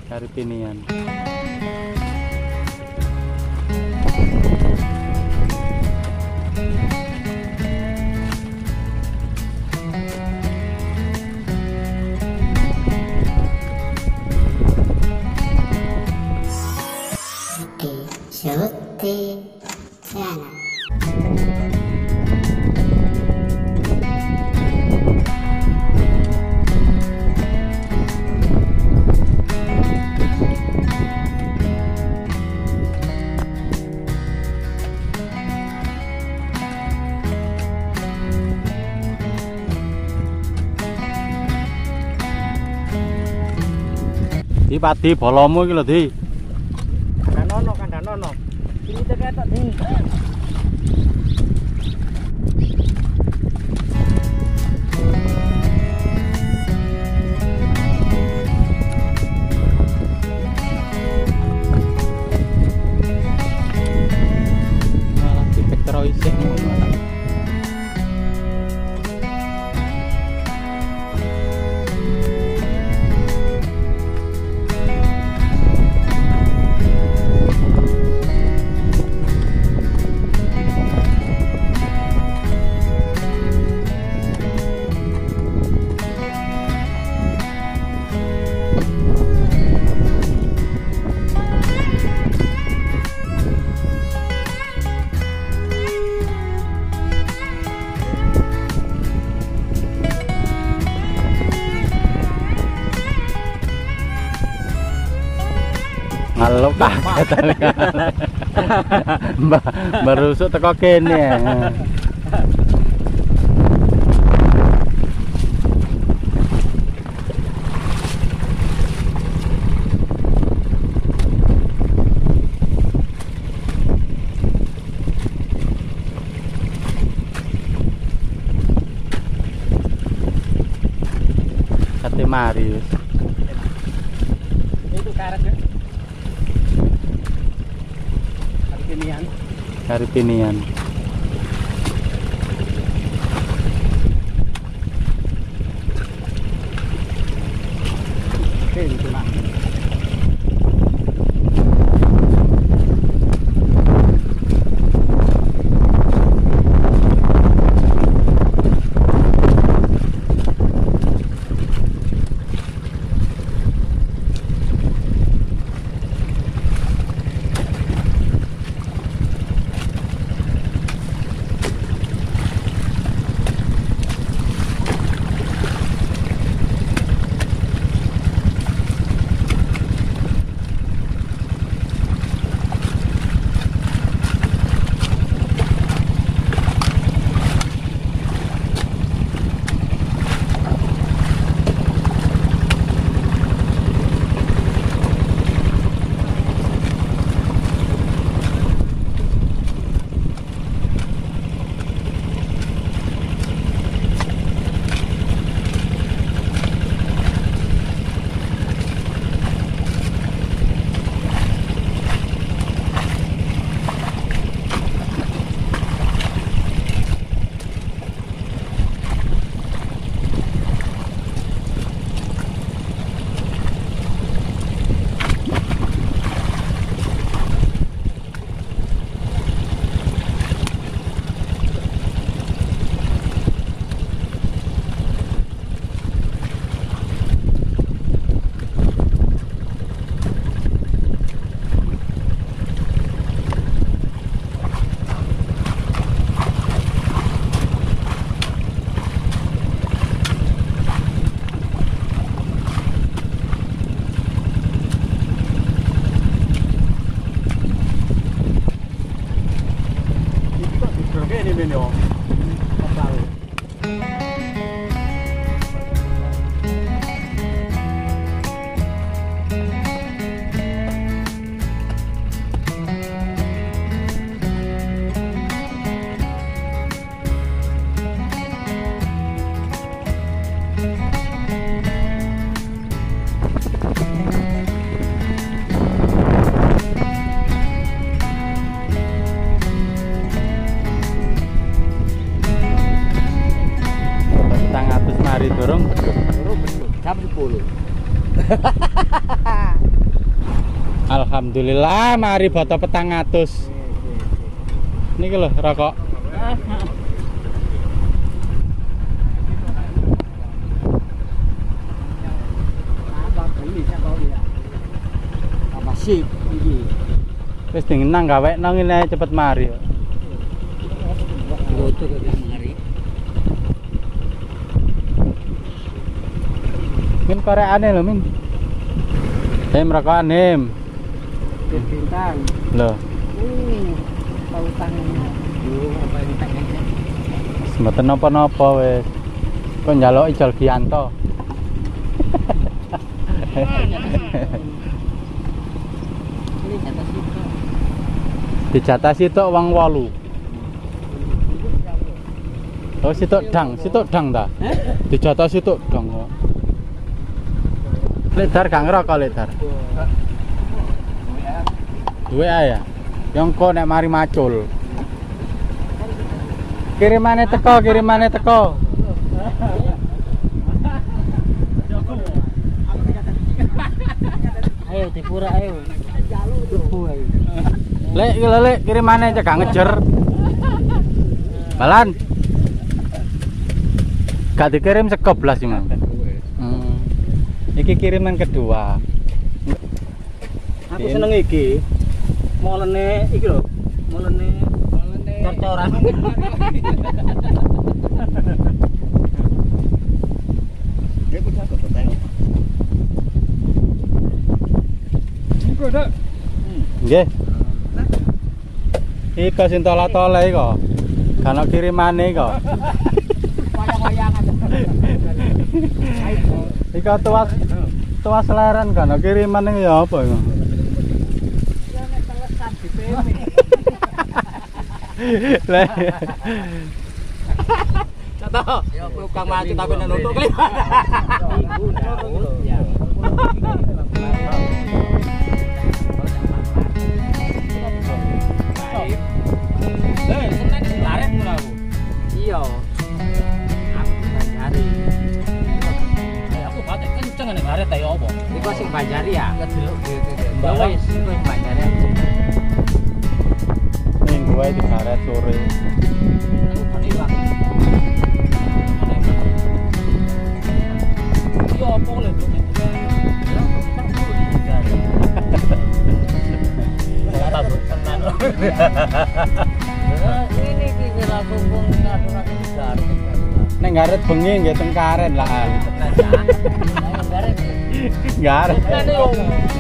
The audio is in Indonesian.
Karipinian. Syuting sana. Di pati bolomu iki lho, Di. Kandanono. Ini ketok Di. Malah dipetro isih ngono. Ngaluk kaget. Baru usuk teko kene. Kate Marius. Itu karetnya. Karipinian. Oke, itu lah. Alhamdulillah mari boto 400. Niki lho rokok. Sip iki. Wis dingenang gawekno ngene cepet mari. Foto kok mari. Min koreane lho, Min. Rokokan Him. Bintang. Lho, Tahu tangannya. Apa yang tangannya? mboten napa-napa wis. Kok njaluk Ijol Gianto. Ini jatah situ. Dijatah sitok wong 8. Oh, sitok dang ta? Dijatah sitok dang kok. Ledar gak ngerokok ledar. Duwe ya. Yang kok nek mari macul. Kirimane teko. Ayo dipura ayo. Tuku ayo. Lek kirimane aja gak ngejer. Balan. Gak dikirim sekop blas iki, Mang. Iki kiriman kedua. Aku seneng iki. Molene iki lho. Molene cor-coran. Nggih. Iko sing tola-tola iko. Kan kirimane iko. Wayang-wayangan. Iko tuas leren kan kiriman iki ya apa iko? Ya nek telesan di PM. Lah. Contoh, ya tukang maju tapi nutuk kali. Iya. Aku Banjari. Aku batek kenceng nek baret ya apa? Iku sing Banjari ya? Kedelok gitu. Wis, iku Banjari aku. Minggu wae dibaret sore. Aku kene ilang. Iya apa lho. Ini kira kumpul ngadu-ngadu besar. Nek ngaret bengi nggih teng karen lah. Garet. Garet. Kan yo